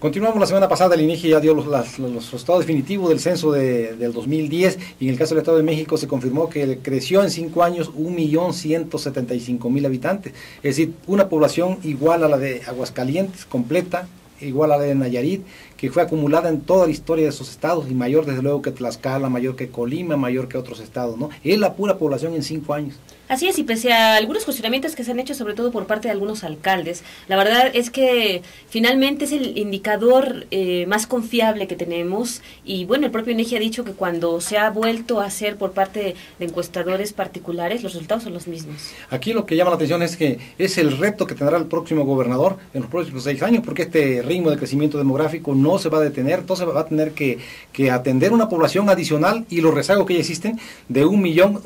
Continuamos. La semana pasada el INEGI ya dio los resultados definitivos del censo del 2010 y en el caso del Estado de México se confirmó que creció en 5 años 1.175.000 habitantes, es decir, una población igual a la de Aguascalientes, completa, igual a la de Nayarit, que fue acumulada en toda la historia de esos estados y mayor desde luego que Tlaxcala, mayor que Colima, mayor que otros estados, ¿no? Es la pura población en 5 años. Así es, y pese a algunos cuestionamientos que se han hecho, sobre todo por parte de algunos alcaldes, la verdad es que finalmente es el indicador más confiable que tenemos, y bueno, el propio INEGI ha dicho que cuando se ha vuelto a hacer por parte de encuestadores particulares, los resultados son los mismos. Aquí lo que llama la atención es que es el reto que tendrá el próximo gobernador en los próximos 6 años, porque este ritmo de crecimiento demográfico no se va a detener, entonces va a tener que atender una población adicional y los rezagos que ya existen de 1 millón,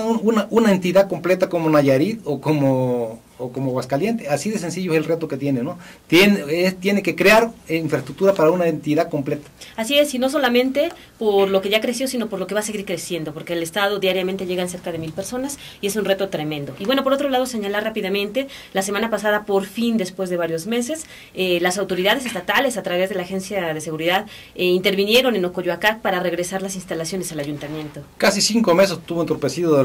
una entidad completa como Nayarit o como Aguascalientes. Así de sencillo es el reto que tiene, ¿no? Tiene que crear infraestructura para una entidad completa. Así es, y no solamente por lo que ya creció, sino por lo que va a seguir creciendo, porque el Estado diariamente llegan cerca de 1,000 personas y es un reto tremendo. Y bueno, por otro lado, señalar rápidamente, la semana pasada, por fin, después de varios meses, las autoridades estatales, a través de la Agencia de Seguridad, intervinieron en Ocoyoacac para regresar las instalaciones al ayuntamiento. Casi 5 meses tuvo entorpecido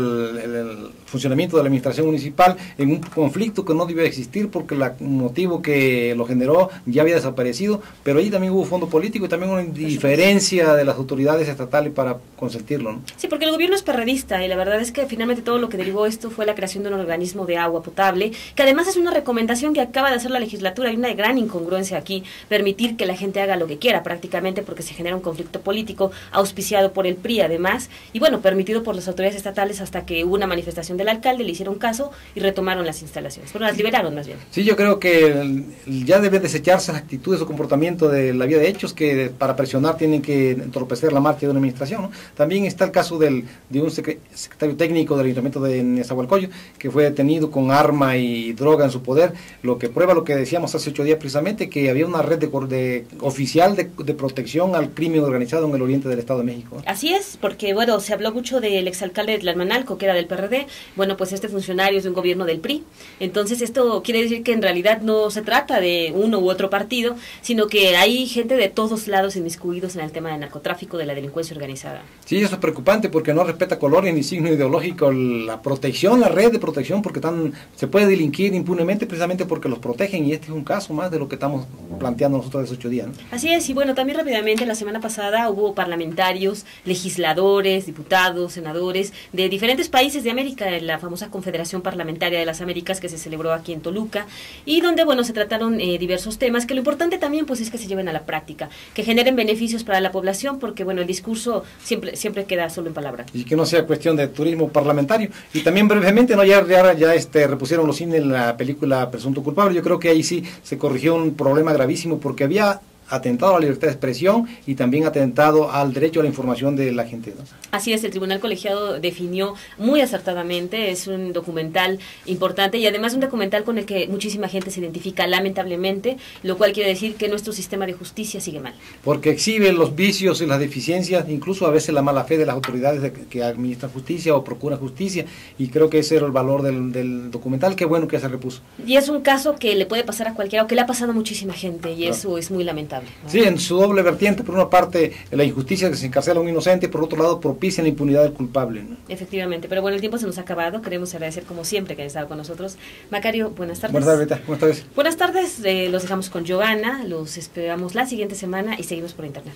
el funcionamiento de la administración municipal en un conflicto que no debía existir porque el motivo que lo generó ya había desaparecido, pero allí también hubo fondo político y también una indiferencia de las autoridades estatales para consentirlo, ¿no? Sí, porque el gobierno es perredista y la verdad es que finalmente todo lo que derivó esto fue la creación de un organismo de agua potable, que además es una recomendación que acaba de hacer la legislatura. Hay una gran incongruencia aquí, permitir que la gente haga lo que quiera prácticamente porque se genera un conflicto político auspiciado por el PRI además, y bueno, permitido por las autoridades estatales hasta que hubo una manifestación del alcalde, le hicieron caso y retomaron las instalaciones. Bueno, las liberaron más bien. Sí, yo creo que ya debe desecharse las actitudes o comportamiento de la vía de hechos que para presionar tienen que entorpecer la marcha de una administración, ¿no? También está el caso de un secretario técnico del ayuntamiento de Nezahualcóyotl que fue detenido con arma y droga en su poder, lo que prueba lo que decíamos hace 8 días precisamente, que había una red oficial de protección al crimen organizado en el oriente del Estado de México, ¿no? Así es, porque bueno, se habló mucho del exalcalde de Tlalmanalco, que era del PRD, bueno, pues este funcionario es de un gobierno del PRI. Entonces esto quiere decir que en realidad no se trata de uno u otro partido, sino que hay gente de todos lados inmiscuidos en el tema del narcotráfico, de la delincuencia organizada. Sí, eso es preocupante porque no respeta colores ni signo ideológico, la protección, la red de protección, porque se puede delinquir impunemente precisamente porque los protegen, y este es un caso más de lo que estamos planteando nosotros hace 8 días, ¿no? Así es, y bueno, también rápidamente la semana pasada hubo parlamentarios, legisladores, diputados, senadores de diferentes países de América, en la famosa Confederación Parlamentaria de las Américas que se celebró aquí en Toluca, y donde bueno, se trataron diversos temas, que lo importante también pues es que se lleven a la práctica, que generen beneficios para la población, porque bueno, el discurso siempre queda solo en palabras. Y que no sea cuestión de turismo parlamentario. Y también brevemente, ¿no? Ya repusieron los cines en la película Presunto Culpable. Yo creo que ahí sí se corrigió un problema gravísimo porque había atentado a la libertad de expresión y también atentado al derecho a la información de la gente, ¿no? Así es, el Tribunal Colegiado definió muy acertadamente, es un documental importante y además un documental con el que muchísima gente se identifica lamentablemente, lo cual quiere decir que nuestro sistema de justicia sigue mal. Porque exhibe los vicios y las deficiencias, incluso a veces la mala fe de las autoridades que administran justicia o procuran justicia, y creo que ese era el valor del documental. Qué bueno que se repuso. Y es un caso que le puede pasar a cualquiera, o que le ha pasado a muchísima gente, y claro, eso es muy lamentable, ¿no? Sí, en su doble vertiente, por una parte la injusticia que se encarcela a un inocente, por otro lado propicia la impunidad del culpable, ¿no? Efectivamente, pero bueno, el tiempo se nos ha acabado. Queremos agradecer como siempre que han estado con nosotros. Macario, buenas tardes. Buenas tardes, Rita. Buenas tardes. Buenas tardes, los dejamos con Giovanna, los esperamos la siguiente semana y seguimos por internet.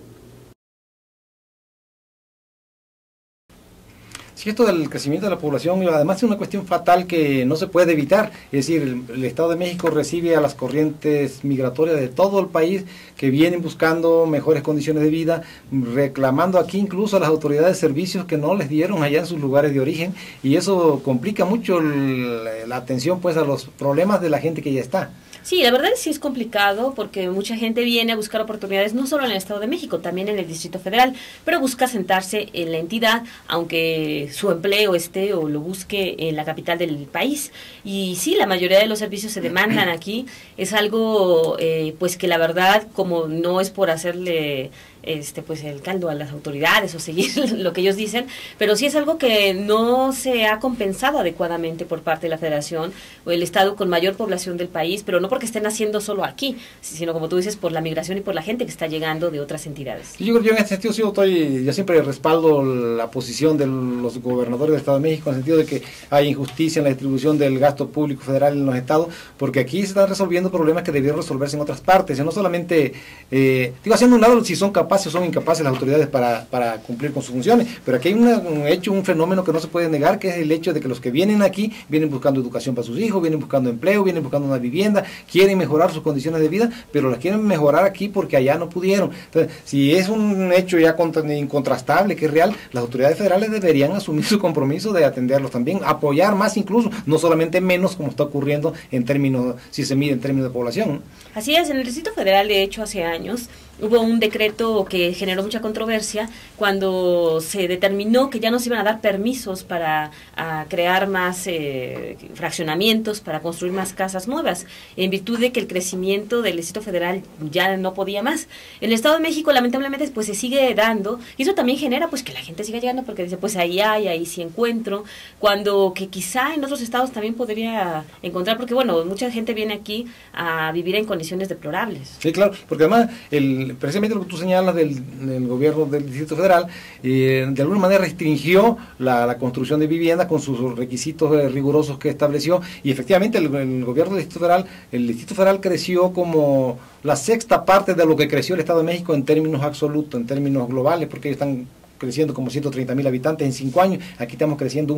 Sí, esto del crecimiento de la población, además es una cuestión fatal que no se puede evitar. Es decir, el Estado de México recibe a las corrientes migratorias de todo el país que vienen buscando mejores condiciones de vida, reclamando aquí incluso a las autoridades de servicios que no les dieron allá en sus lugares de origen, y eso complica mucho la atención pues a los problemas de la gente que ya está. Sí, la verdad sí es complicado porque mucha gente viene a buscar oportunidades no solo en el Estado de México, también en el Distrito Federal, pero busca sentarse en la entidad, aunque su empleo esté o lo busque en la capital del país. Y sí, la mayoría de los servicios se demandan aquí. Es algo pues que la verdad, como no es por hacerle pues el caldo a las autoridades o seguir lo que ellos dicen, pero sí es algo que no se ha compensado adecuadamente por parte de la Federación o el Estado con mayor población del país, pero no porque estén haciendo solo aquí, sino como tú dices, por la migración y por la gente que está llegando de otras entidades. Yo en este sentido yo siempre respaldo la posición de los gobernadores del Estado de México, en el sentido de que hay injusticia en la distribución del gasto público federal en los estados, porque aquí se están resolviendo problemas que debieron resolverse en otras partes, y no solamente, haciendo un lado si son capaces o son incapaces las autoridades para cumplir con sus funciones, pero aquí hay un fenómeno que no se puede negar, que es el hecho de que los que vienen aquí, vienen buscando educación para sus hijos, vienen buscando empleo, vienen buscando una vivienda, quieren mejorar sus condiciones de vida, pero las quieren mejorar aquí porque allá no pudieron. Entonces, si es un hecho ya incontrastable, que es real, las autoridades federales deberían asumir su compromiso de atenderlos también, apoyar más incluso, no solamente menos como está ocurriendo en términos, si se mide en términos de población, ¿no? Así es, en el Distrito Federal, de hecho, hace años hubo un decreto que generó mucha controversia cuando se determinó que ya no se iban a dar permisos para crear más fraccionamientos, para construir más casas nuevas, en virtud de que el crecimiento del Distrito Federal ya no podía más. En el Estado de México, lamentablemente, pues se sigue dando, y eso también genera pues que la gente siga llegando, porque dice, pues ahí hay, ahí sí encuentro, cuando que quizá en otros estados también podría encontrar, porque bueno, mucha gente viene aquí a vivir en condiciones deplorables. Sí, claro, porque además precisamente lo que tú señalas del gobierno del Distrito Federal, de alguna manera restringió la construcción de viviendas con sus requisitos rigurosos que estableció, y efectivamente el gobierno del el Distrito Federal creció como la sexta parte de lo que creció el Estado de México en términos absolutos, en términos globales, porque ellos están creciendo como 130,000 habitantes en 5 años, aquí estamos creciendo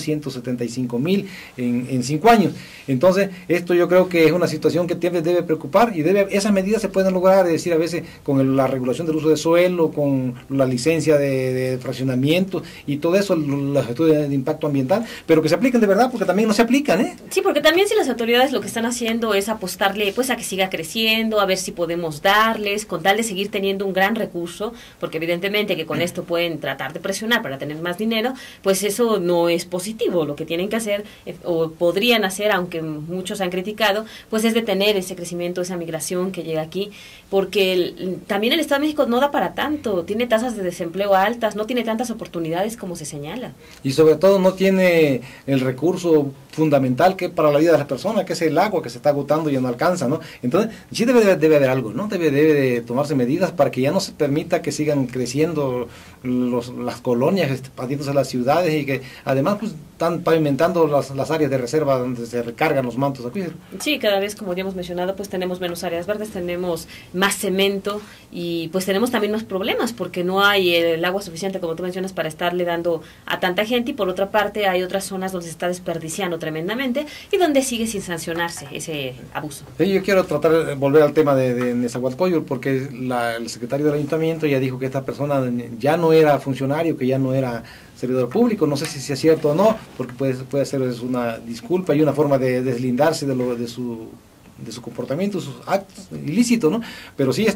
1.175.000 en 5 años. Entonces, esto yo creo que es una situación que debe preocupar, y esas medidas se pueden lograr, es decir, a veces con la regulación del uso de suelo, con la licencia de fraccionamiento y todo eso, los estudios de impacto ambiental, pero que se apliquen de verdad, porque también no se aplican, ¿eh? Sí, porque también si las autoridades lo que están haciendo es apostarle pues a que siga creciendo, a ver si podemos darles, con tal de seguir teniendo un gran recurso, porque evidentemente que con esto pueden tratar de presionar para tener más dinero, pues eso no es positivo. Lo que tienen que hacer, o podrían hacer, aunque muchos han criticado, pues es detener ese crecimiento, esa migración que llega aquí, porque también el Estado de México no da para tanto, tiene tasas de desempleo altas, no tiene tantas oportunidades como se señala. Y sobre todo no tiene el recurso fundamental que para la vida de las personas, que es el agua, que se está agotando y ya no alcanza, ¿no? Entonces, sí debe haber algo, ¿no? Debe de tomarse medidas para que ya no se permita que sigan creciendo las colonias, expandiéndose a las ciudades, y que además pues están pavimentando las áreas de reserva donde se recargan los mantos acuíferos. Sí, cada vez, como ya hemos mencionado, pues tenemos menos áreas verdes, tenemos más cemento, y pues tenemos también más problemas porque no hay el agua suficiente, como tú mencionas, para estarle dando a tanta gente, y por otra parte hay otras zonas donde se está desperdiciando tremendamente y donde sigue sin sancionarse ese abuso. Sí, yo quiero volver al tema de Nezahualcóyotl, porque el secretario del ayuntamiento ya dijo que esta persona ya no era funcionario, que ya no era servidor público. No sé si es cierto o no, porque puede ser una disculpa y una forma de deslindarse de su comportamiento, sus actos ilícitos, ¿no? Pero sí,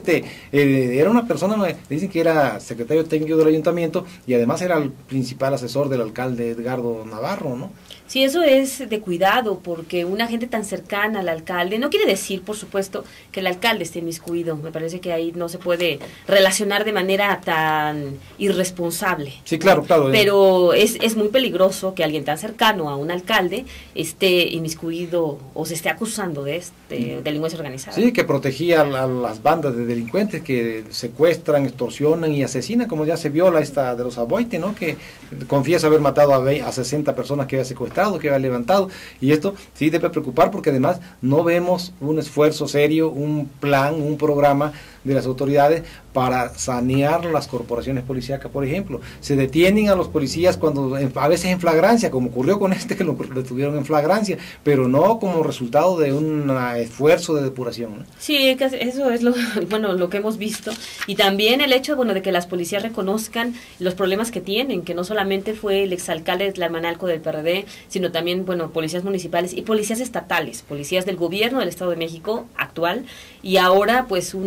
era una persona, dicen que era secretario técnico del ayuntamiento, y además era el principal asesor del alcalde Edgardo Navarro, ¿no? Sí, eso es de cuidado, porque una gente tan cercana al alcalde, no quiere decir, por supuesto, que el alcalde esté inmiscuido. Me parece que ahí no se puede relacionar de manera tan irresponsable. Sí, claro. Pero es muy peligroso que alguien tan cercano a un alcalde esté inmiscuido o se esté acusando de delincuencia organizada. Sí, que protegía a las bandas de delincuentes que secuestran, extorsionan y asesinan, como ya se vio esta de los Aboite, ¿no? Que confiesa haber matado a 60 personas que había secuestrado, que había levantado, y esto sí debe preocupar, porque además no vemos un esfuerzo serio, un plan, un programa de las autoridades para sanear las corporaciones policíacas. Por ejemplo, se detienen a los policías cuando a veces en flagrancia, como ocurrió con que lo detuvieron en flagrancia, pero no como resultado de un esfuerzo de depuración, ¿no? Sí, eso es lo que hemos visto, y también el hecho de que las policías reconozcan los problemas que tienen, que no solamente fue el exalcalde de Tlalmanalco del PRD, sino también policías municipales y policías estatales, policías del gobierno del Estado de México actual, y ahora pues un funcionario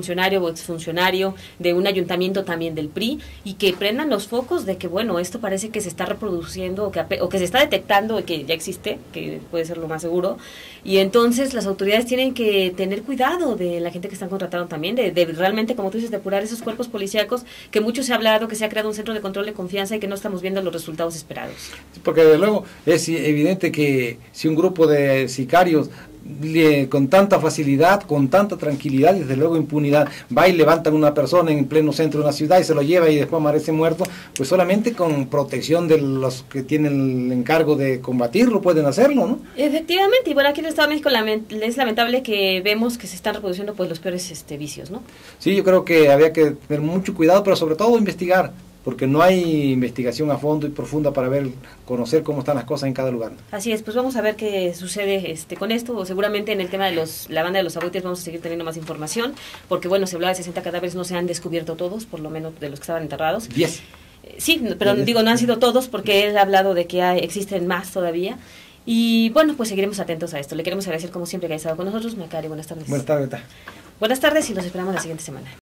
funcionario o exfuncionario de un ayuntamiento también del PRI, y que prendan los focos de que, bueno, esto parece que se está reproduciendo o que se está detectando, que ya existe, que puede ser lo más seguro, y entonces las autoridades tienen que tener cuidado de la gente que están contratando también, de realmente, como tú dices, depurar esos cuerpos policíacos, que mucho se ha hablado, que se ha creado un centro de control de confianza y que no estamos viendo los resultados esperados. Porque desde luego es evidente que si un grupo de sicarios con tanta facilidad, con tanta tranquilidad y desde luego impunidad, va y levantan a una persona en pleno centro de una ciudad y se lo lleva y después amanece muerto, pues solamente con protección de los que tienen el encargo de combatirlo pueden hacerlo, ¿no? Efectivamente, y bueno, aquí en el Estado de México es lamentable que vemos que se están reproduciendo pues los peores vicios, ¿no? Sí, yo creo que había que tener mucho cuidado, pero sobre todo investigar, porque no hay investigación a fondo y profunda para conocer cómo están las cosas en cada lugar. Así es, pues vamos a ver qué sucede con esto, o seguramente en el tema de la banda de los Agüites vamos a seguir teniendo más información, porque bueno, se hablaba de 60 cadáveres, no se han descubierto todos, por lo menos de los que estaban enterrados. 10. Sí, pero digo, no han sido todos, porque él ha hablado de que existen más todavía. Y bueno, pues seguiremos atentos a esto. Le queremos agradecer como siempre que haya estado con nosotros. Macari, buenas tardes. Buenas tardes. Buenas tardes y los esperamos la siguiente semana.